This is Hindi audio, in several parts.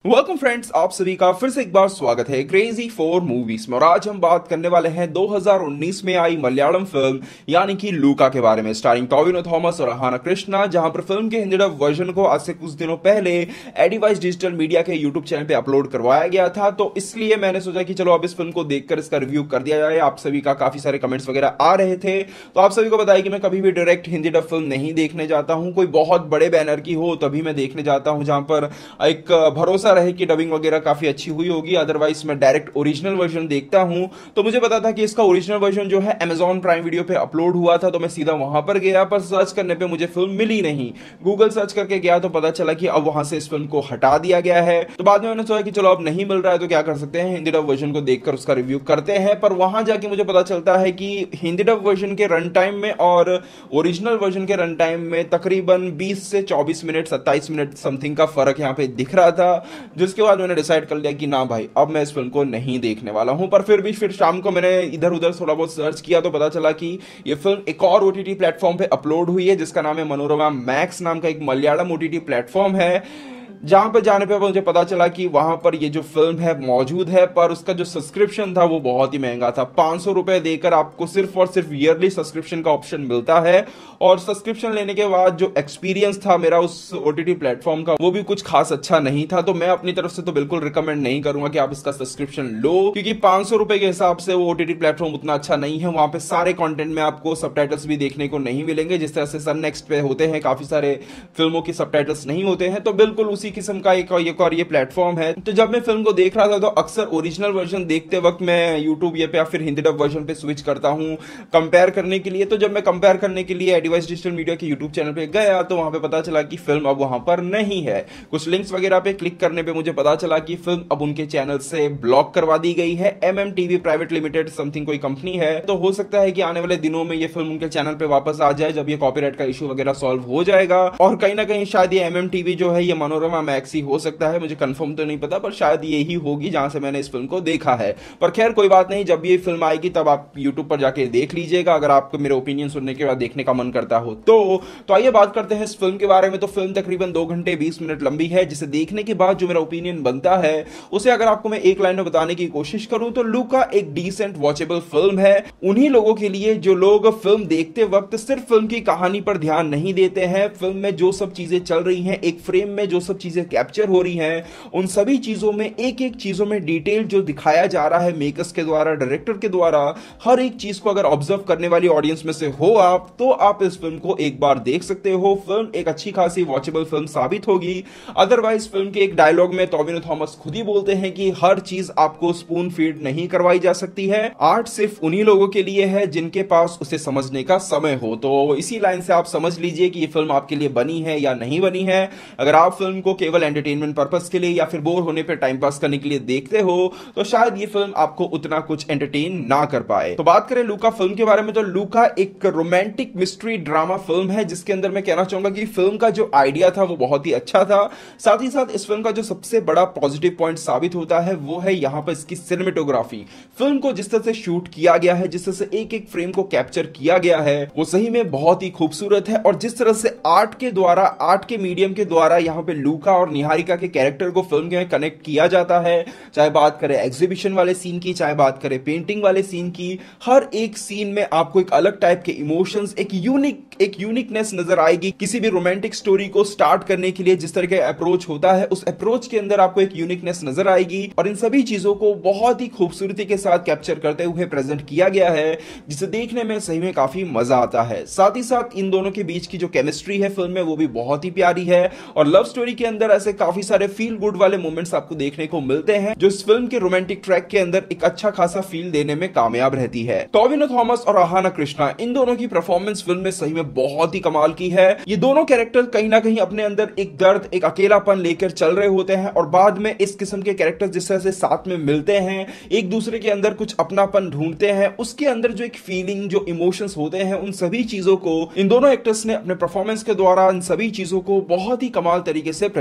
वेलकम फ्रेंड्स, आप सभी का फिर से एक बार स्वागत है क्रेजी फॉर मूवीज में। और आज हम बात करने वाले हैं 2019 में आई मलयालम फिल्म यानी कि लूका के बारे में, स्टारिंग टोविनो थॉमस और अहाना कृष्णा। जहां पर फिल्म के हिंदी डब वर्जन को आज से कुछ दिनों पहले एडिवाइस डिजिटल मीडिया के यूट्यूब चैनल पे अपलोड करवाया गया था, तो इसलिए मैंने सोचा कि चलो अब इस फिल्म को देखकर इसका रिव्यू कर दिया जाए। आप सभी का काफी सारे कमेंट्स वगैरह आ रहे थे, तो आप सभी को बताया कि मैं कभी भी डायरेक्ट हिंदी डब फिल्म नहीं देखने जाता हूं। कोई बहुत बड़े बैनर की हो तभी मैं देखने जाता हूं, जहां पर एक भरोसा रहे कि डबिंग वगैरह काफी अच्छी हुई होगी। अदरवाइज मैं डायरेक्ट ओरिजिनल वर्जन देखता हूं। तो मुझे पता था कि इसका ओरिजिनल वर्जन जो है Amazon प्राइम वीडियो पे अपलोड हुआ था, तो मैं सीधा वहां पर गया, पर सर्च करने पे मुझे फिल्म मिली नहीं। गूगल सर्च करके गया तो पता चला कि अब वहां से इस फिल्म को हटा दिया गया है। तो बाद में मैंने सोचा कि चलो अब नहीं मिल रहा है तो क्या कर सकते हैं, हिंदी डब वर्जन को देखकर उसका रिव्यू करते हैं। पर वहां जाके मुझे पता चलता है कि हिंदी डब वर्जन के रन टाइम में और ओरिजिनल वर्जन के रन टाइम में तकरीबन 20 से 24 मिनट 27 मिनट समथिंग का फर्क यहां पे दिख रहा था, जिसके बाद मैंने डिसाइड कर लिया कि ना भाई, अब मैं इस फिल्म को नहीं देखने वाला हूं। पर फिर शाम को मैंने इधर उधर थोड़ा बहुत सर्च किया तो पता चला कि ये फिल्म एक और ओटीटी प्लेटफॉर्म पे अपलोड हुई है, जिसका नाम है मनोरमा मैक्स नाम का एक मलयालम ओटीटी प्लेटफॉर्म है। जहां पर जाने पे मुझे पता चला कि वहां पर ये जो फिल्म है मौजूद है, पर उसका जो सब्सक्रिप्शन था वो बहुत ही महंगा था। 500 रुपए देकर आपको सिर्फ और सिर्फ ईयरली सब्सक्रिप्शन का ऑप्शन मिलता है, और सब्सक्रिप्शन लेने के बाद जो एक्सपीरियंस था मेरा उस ओटीटी प्लेटफॉर्म का, वो भी कुछ खास अच्छा नहीं था। तो मैं अपनी तरफ से तो बिल्कुल रिकमेंड नहीं करूंगा कि आप इसका सब्सक्रिप्शन लो, क्योंकि 500 रुपए के हिसाब से वो ओटीटी प्लेटफॉर्म उतना अच्छा नहीं है। वहां पे सारे कंटेंट में आपको सबटाइटल्स भी देखने को नहीं मिलेंगे, जिस तरह से सन नेक्स्ट पे होते हैं, काफी सारे फिल्मों की सबटाइटल्स नहीं होते हैं। तो बिल्कुल उसी किस्म का एक और ये प्लेटफॉर्म है। तो जब मैं फिल्म को देख रहा था तो अक्सर ओरिजिनल वर्जन देखते वक्त मैं यूट्यूब या फिर हिंदी डब वर्जन पे स्विच करता हूं कंपेयर करने के लिए। तो जब मैं कंपेयर करने के लिए एडिवाइस डिजिटल मीडिया के यूट्यूब चैनल पे गया तो वहां पे पता चला कि फिल्म अब वहां पर नहीं है। कुछ लिंक्स वगैरह पे क्लिक करने पे मुझे पता चला कि फिल्म अब उनके चैनल से ब्लॉक करवा दी गई है। MMTV प्राइवेट लिमिटेड समथिंग कोई कंपनी है, तो हो सकता है कि आने वाले दिनों में ये फिल्म उनके चैनल पे वापस आ जाए, जब ये कॉपीराइट का इशू वगैरह सॉल्व हो जाएगा। और कहीं ना कहीं शायद ये MMTV जो है ये मनोरमा मैक्स ही हो सकता है, मुझे कंफर्म तो नहीं पता, पर शायद यही होगी जहां से मैंने इस फिल्म को देखा है। पर खैर कोई बात नहीं, जब ये फिल्म आएगी तब आप YouTube पर जाके देख लीजिएगा, अगर आपको मेरे ओपिनियन सुनने के बाद देखने का मन करता हो तो आइए बात करते हैं इस फिल्म के बारे में। तो फिल्म तकरीबन 2 घंटे 20 मिनट लंबी है, जिसे देखने के बाद जो मेरा ओपिनियन बनता है उसे अगर आपको मैं एक लाइन में बताने की कोशिश करूं तो लूका एक डिसेंट वॉचेबल फिल्म है उन्हीं लोगों के लिए जो लोग फिल्म देखते वक्त सिर्फ फिल्म की कहानी पर ध्यान नहीं देते हैं। फिल्म में जो सब चीजें चल रही हैं, एक फ्रेम में जो सब चीजें कैप्चर हो रही हैं, उन सभी चीजों में एक एक चीजों में डिटेल जो दिखाया जा रहा है मेकर्स के द्वारा, डायरेक्टर के द्वारा, हर एक चीज को अगर ऑब्जर्व करने वाली ऑडियंस में से हो आप, तो आप इस फिल्म को एक बार देख सकते हो। फिल्म एक अच्छी खासी वॉचेबल फिल्म साबित होगी। अदरवाइज फिल्म के एक डायलॉग में टोविनो थॉमस खुद ही बोलते हैं कि हर चीज आपको स्पून फीड नहीं करवाई जा सकती है, आर्ट सिर्फ उन्हीं लोगों के लिए है जिनके पास उसे समझने का समय हो। तो इसी लाइन से आप समझ लीजिए कि ये फिल्म आपके लिए बनी है या नहीं बनी है। अगर आप फिल्म को केवल एंटरटेनमेंट पर्पस के लिए या फिर बोर होने पे टाइम पास करने के लिए देखते हो तो शायद ये फिल्म आपको उतना कुछ एंटरटेन ना कर पाए। तो बात करें लूका फिल्म के बारे में, तो लूका एक रोमांटिक मिस्ट्री ड्रामा फिल्म है, जिसके अंदर मैं कहना चाहूंगा कि फिल्म का जो आइडिया था वो बहुत ही अच्छा था। साथ ही साथ इस फिल्म का जो सबसे बड़ा पॉजिटिव पॉइंट साबित होता है वो है यहां पर इसकी सिनेमेटोग्राफी। फिल्म को जिस तरह से शूट किया गया है, जिस तरह से एक एक फ्रेम को कैप्चर किया गया है, वो सही में बहुत ही खूबसूरत है। और जिस तरह से आर्ट के द्वारा, आर्ट के मीडियम के द्वारा यहां पे लूका और निहारिका के कैरेक्टर को फिल्म में कनेक्ट किया जाता है, चाहे बात करें एग्जीबिशन वाले सीन की, चाहे बात करें पेंटिंग वाले सीन की, हर एक सीन में आपको एक अलग टाइप के इमोशंस, एक यूनिकनेस नजर आएगी। किसी भी रोमांटिक स्टोरी को स्टार्ट करने के लिए जिस तरह का अप्रोच होता है, उस अप्रोच के अंदर आपको एक यूनिकनेस नजर आएगी, और इन सभी चीजों को बहुत ही खूबसूरती के साथ कैप्चर करते हुए प्रेजेंट किया गया है, जिसे देखने में सही में काफी मजा आता है। साथ ही साथ इन दोनों के बीच की जो केमिस्ट्री है फिल्म में, वो भी बहुत ही प्यारी है। और लव स्टोरी के अंदर ऐसे काफी सारे फील गुड वाले मोमेंट्स आपको देखने को मिलते हैं, जो इस फिल्म के रोमांटिक ट्रैक के अंदर एक अच्छा खासा फील देने में कामयाब रहती है। टोविनो थॉमस और अहाना कृष्णा, इन दोनों की परफॉर्मेंस फिल्म में सही में बहुत ही कमाल की है। ये दोनों कैरेक्टर कहीं ना कहीं अपने अंदर एक दर्द, एक अकेलापन लेकर चल रहे होते हैं, और बाद में इस किस्म के कैरेक्टर जिस तरह से साथ में मिलते हैं, एक दूसरे के अंदर कुछ अपनापन ढूंढते हैं, उसके अंदर जो एक फीलिंग, जो इमोशंस होते हैं, उन सभी चीजों को इन दोनों एक्टर्स ने अपने परफॉर्मेंस के द्वारा इन सभी चीजों को बहुत ही कमाल तरीके से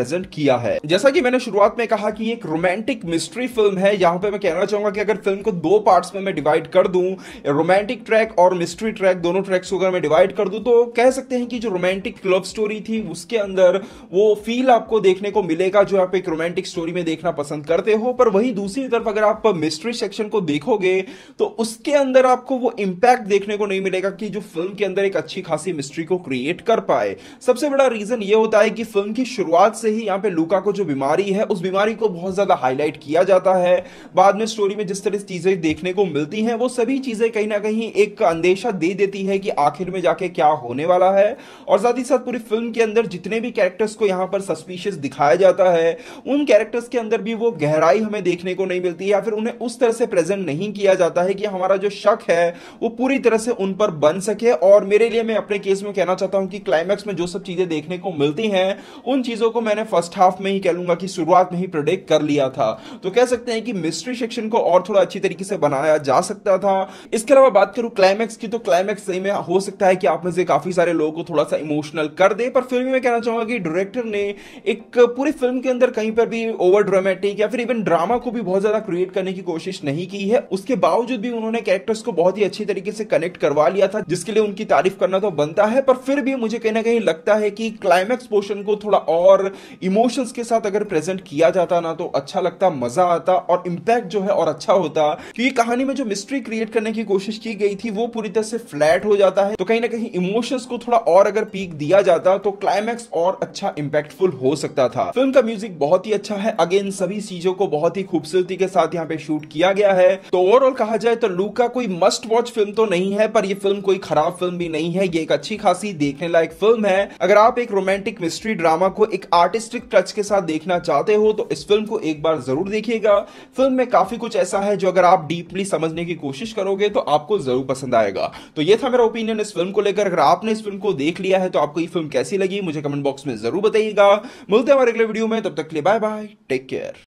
प्रेजेंट किया है। जैसा कि मैंने शुरुआत में कहा कि एक रोमांटिक मिस्ट्री फिल्म है, यहां पे मैं कहना चाहूंगा कि अगर फिल्म को दो पार्ट्स में मैं डिवाइड कर दूं, रोमांटिक ट्रैक और मिस्ट्री ट्रैक, दोनों ट्रैक्स को अगर मैं डिवाइड कर दूं, तो कह सकते हैं कि जो रोमांटिक लव स्टोरी थी उसके अंदर वो फील आपको देखने को मिलेगा जो आप एक रोमांटिक स्टोरी में देखना पसंद करते हो। पर वही दूसरी तरफ अगर आप मिस्ट्री सेक्शन को देखोगे तो उसके अंदर आपको वो इंपैक्ट देखने को नहीं मिलेगा कि जो फिल्म के अंदर एक अच्छी खासी मिस्ट्री को क्रिएट कर पाए। सबसे बड़ा रीजन ये होता है कि फिल्म की शुरुआत से ही यहां पे लूका को जो बीमारी है उस बीमारी को बहुत ज्यादा हाईलाइट किया जाता है। बाद में स्टोरी में जिस तरह से चीजें देखने को मिलती हैं वो सभी चीजें कहीं ना कहीं एक अंदेशा दे देती है कि आखिर में जाके क्या होने वाला है। और साथ ही साथ पूरी फिल्म के अंदर जितने भी कैरेक्टर्स को यहां पर सस्पिशियस दिखाया जाता है उन कैरेक्टर्स के अंदर भी वो गहराई हमें देखने को नहीं मिलती या फिर उन्हें उस तरह से प्रेजेंट नहीं किया जाता है कि हमारा जो शक है वो पूरी तरह से उन पर बन सके। और मेरे लिए मैं अपने केस में कहना चाहता हूं कि क्लाइमैक्स में जो सब चीजें देखने को मिलती हैं उन चीजों को मैंने फर्स्ट हाफ में ही कह लूंगा कि शुरुआत में ही प्रेडिक्ट कर लिया था। तो कह सकते हैं कि मिस्ट्री सेक्शन को और थोड़ा अच्छी तरीके से बनाया जा सकता था। इसके अलावा बात करूं क्लाइमैक्स की, तो क्लाइमैक्स सही में हो सकता है कि आप में से काफी सारे लोगों को थोड़ा सा इमोशनल कर दे, पर फिर भी मैं कहना चाहूंगा कि डायरेक्टर ने एक पूरी फिल्म के अंदर कहीं पर भी ओवर ड्रामेटिक या फिर इवन ड्रामा को भी बहुत ज्यादा क्रिएट करने की कोशिश नहीं की है। उसके बावजूद भी उन्होंने कैरेक्टर्स को बहुत ही अच्छी तरीके से कनेक्ट करवा लिया था, जिसके लिए उनकी तारीफ करना तो बनता है। पर फिर भी मुझे कहीं ना कहीं लगता है कि क्लाइमैक्स पोर्शन को थोड़ा और इमोशंस के साथ अगर प्रेजेंट किया जाता ना तो अच्छा लगता, मजा आता और इंपैक्ट जो है और अच्छा होता। क्योंकि कहानी में जो मिस्ट्री क्रिएट करने की कोशिश की गई थी वो पूरी तरह से फ्लैट हो जाता है। तो कहीं ना कहीं इमोशंस को थोड़ा और अगर पीक दिया जाता तो क्लाइमैक्स और अच्छा इंपैक्टफुल हो सकता था। फिल्म का म्यूजिक बहुत ही अच्छा है, अगेन सभी चीजों को बहुत ही खूबसूरती के साथ यहाँ पे शूट किया गया है। तो ओवरऑल कहा जाए तो लूका कोई मस्ट वॉच फिल्म तो नहीं है, पर यह फिल्म कोई खराब फिल्म भी नहीं है। ये एक अच्छी खासी देखने लायक फिल्म है। अगर आप एक रोमांटिक मिस्ट्री ड्रामा को एक आर्टिस्टिक टच के साथ देखना चाहते हो तो इस फिल्म को एक बार जरूर देखिएगा। फिल्म में काफी कुछ ऐसा है जो अगर आप डीपली समझने की कोशिश करोगे तो आपको जरूर पसंद आएगा। तो ये था मेरा ओपिनियन इस फिल्म को लेकर। अगर आपने इस फिल्म को देख लिया है तो आपको ये फिल्म कैसी लगी मुझे कमेंट बॉक्स में जरूर बताइएगा। मिलते हैं हमारे अगले वीडियो में, तब तक के लिए बाय बाय, टेक केयर।